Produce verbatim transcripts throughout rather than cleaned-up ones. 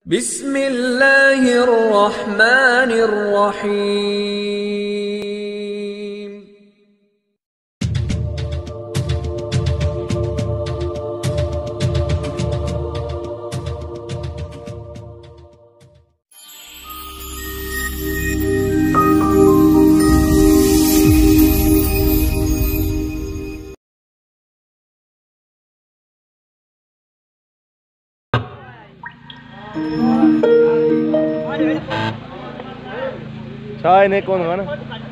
बिस्मिल्लाहिर्रहमानिर्रहीम। चाय नहीं कौन खाना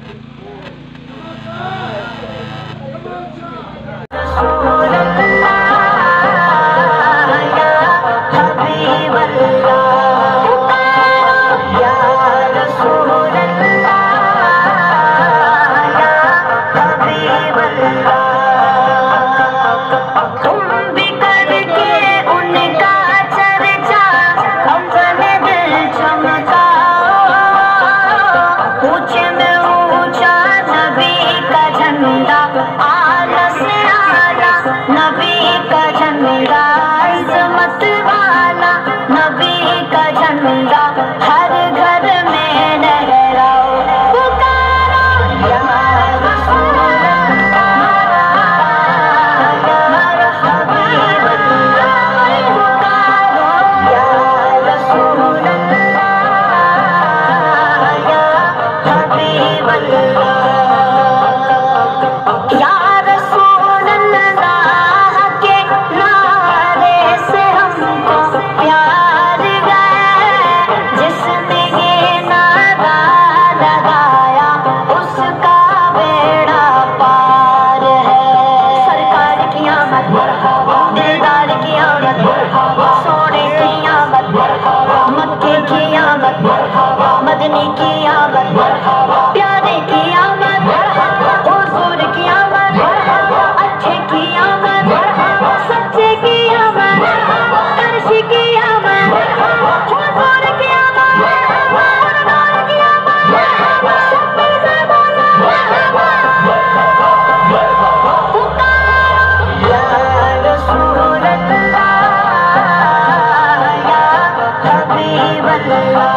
मदनी की आमद, प्यारे की आमद, हुजूर की आमद, अच्छे की आमद, सच्चे की आमद, अर्शी की आमद, हुजूर की आमद, सरदार की आमद, शब्बीर ज़बाना पुकारो या रसूल अल्लाह या हबीब अल्लाह।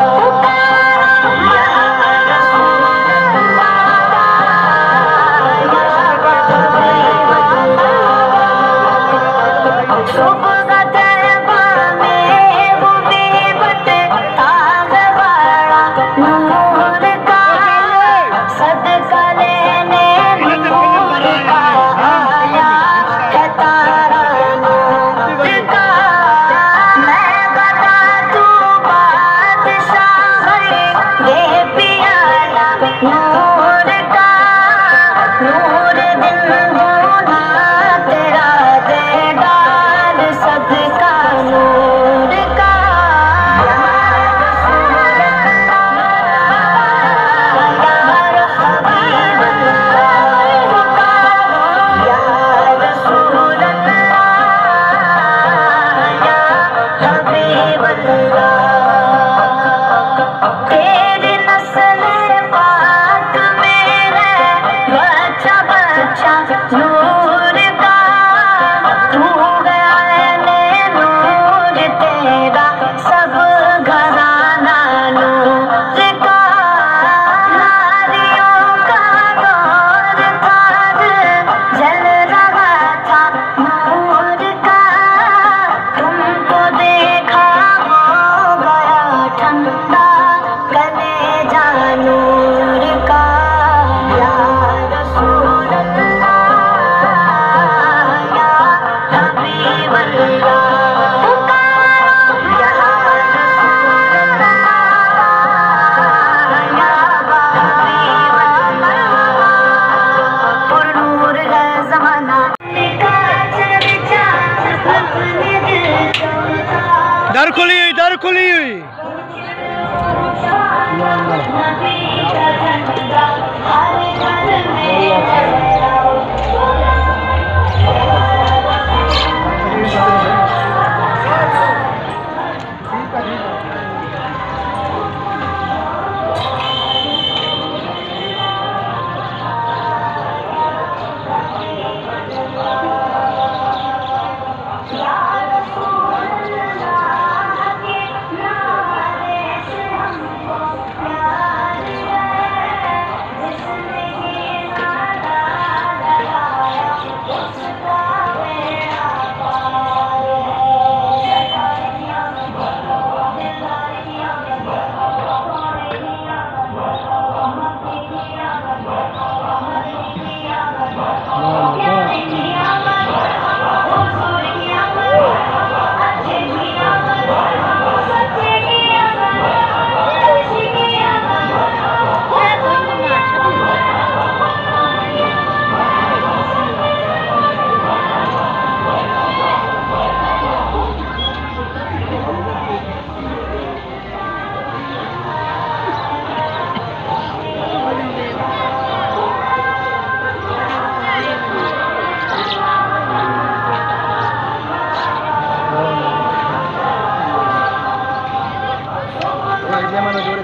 दर खुली हुई दर खुली हुई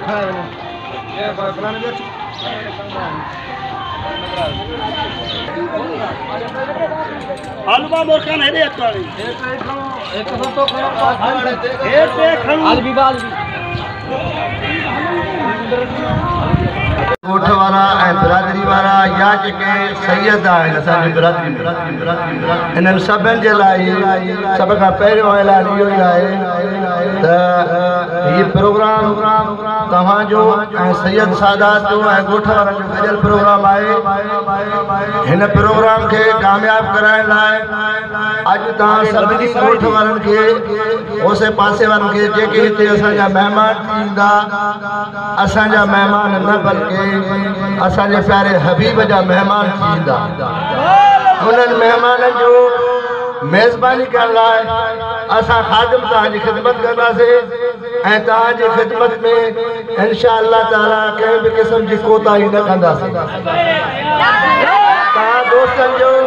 हलवा मोरखान हेरे अकाली एक तो तो हेरे खन अलवी अलवी कोठ वारा ऐं बिरादरी वारा या जेके सैयद आहिनि असांजी बिरादरी में इन्हनि सभिनि जे लाइ सभ खां पहिरियों ऐलान इहो ई आहे त हीउ प्रोग्राम तव्हांजो ऐं सैयद सादात जो ऐं ॻोठ वारनि जो गॾियल प्रोग्राम आहे। हिन प्रोग्राम खे कामयाबु कराइण लाइ अॼु तव्हां सभिनी ॻोठ वारनि खे ओसे पासे वारनि खे जेके हिते असांजा महिमान थींदा असांजा महिमान न बल्कि असांजे प्यारे हबीब जा मेहमान थींदा उन्हनि महिमाननि जो मेज़बानी करण लाइ असां ख़ादिम तव्हांजी ख़िदमत कंदासीं ऐं तव्हांजी ख़िदमत में इंशाअल्लाह ताला कंहिं बि क़िस्म जी कोताही न कंदासीं। तव्हां दोस्तनि जो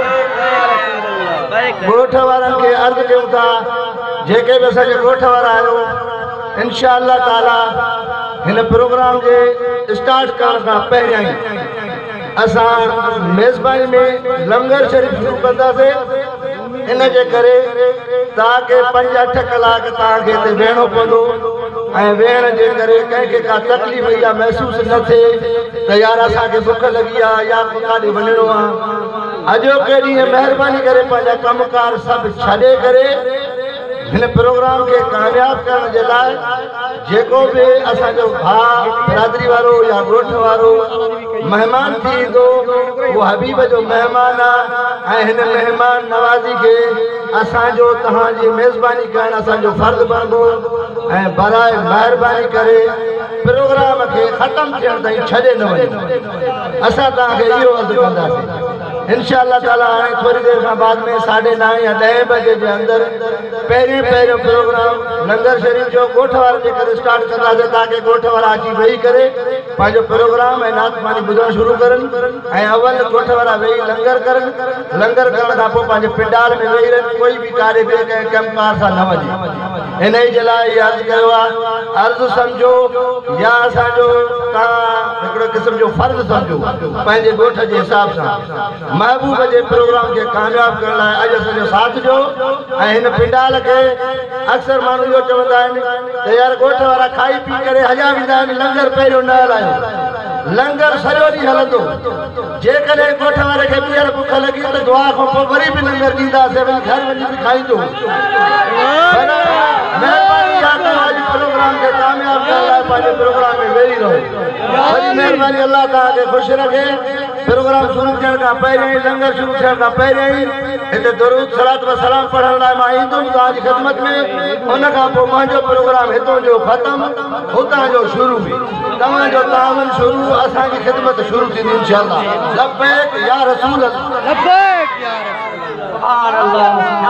ॻोठ वारनि खे अर्ज़ु कयूं था जेके बि असांजे ॻोठ वारा आहियो इंशाअल्लाह ताला हिन प्रोग्राम जे स्टार्ट करण खां पहिरियां ई असां मेज़बानी में लंगर शरीफ़ शुरू कंदासीं। इन जे करे तव्हांखे पंज अठ कलाक तव्हांखे हिते वेहणो पवंदो ऐं वेहण जे करे कंहिंखे का तकलीफ़ या महसूसु न थिए त यार असांखे बुख लॻी आहे या काॾे वञिणो आहे। अॼोके ॾींहुं महिरबानी करे पंहिंजा कमकार सभु छॾे करे हिन प्रोग्राम के कामयाब करण जे लाइ जेको भी असांजो भाउ बिरादरी वारो या ॻोठ वारो महिमान थींदो वो हबीब जो महिमान आहे ऐं हिन महिमान नवाज़ी खे असांजो तव्हांजी मेज़बानी करणु असांजो फर्ज़ बणंदो ऐं बराए महिरबानी करे प्रोग्राम खे ख़तमु थियण ताईं छॾे न वञो। असां तव्हांखे इहो अर्ज़ु कंदासीं इंशाअल्लाह ताला हाणे थोड़ी देर खां बाद में साढ़े नव या ॾह बजे जे अंदरि पहिरियों पहिरियों प्रोग्राम लंगर शरीफ़ जो ॻोठ वारनि जे करे स्टार्ट कंदासीं ताकि ॻोठ वारा अची वेही करे पंहिंजो प्रोग्राम ऐं नात पाणी ॿुधणु शुरू करनि ऐं अवल ॻोठ वारा वेही लंगर करनि। लंगर करण खां पोइ पंहिंजे पिंडाल में वेही रहनि कोई बि काॾे ॿिए कंहिं कमकार सां न वञे। इन जे लाइ इहा अर्ज़ु कयो आहे अर्ज़ु सम्झो या असांजो तव्हां हिकिड़ो क़िस्म जो फर्ज़ सम्झो पंहिंजे ॻोठ जे हिसाब सां महबूब जे प्रोग्राम खे कामयाबु करण लाइ अॼु असांजो साथ ॾियो ऐं हिन पिंडाल खे अक्सर माण्हू इहो चवंदा आहिनि त यार ॻोठ वारा खाई पी करे हलिया वेंदा आहिनि लंगर पहिरियों न हलायो। लंगर सॼो ॾींहुं हलंदो जेकॾहिं ॻोठ वारे खे ॿीहर बुख लॻी त दुआ खां पोइ वरी बि लंगर ॾींदासीं वरी घर वञी बि खाईंदो। महिरबानी आहे तव्हांजे प्रोग्राम खे कामयाबु करण लाइ पंहिंजे प्रोग्राम में वेही रहो। वरी महिरबानी अल्लाह तव्हांखे ख़ुशि रखे। प्रोग्राम शुरू थियण खां पहिरियों ई लंगर शुरू थियण खां पहिरियों ई हिते दुरूद सलात व सलाम पढ़ण लाइ मां ईंदुमि तव्हांजी ख़िदमत में। उन खां पोइ मुंहिंजो प्रोग्राम हितां जो ख़तमु हुतां जो शुरू तव्हांजो तावन शुरू असांजी ख़िदमत शुरू थींदी इंशाअल्लाह। लब्बैक या रसूल अल्लाह। लब्बैक या रसूल अल्लाह।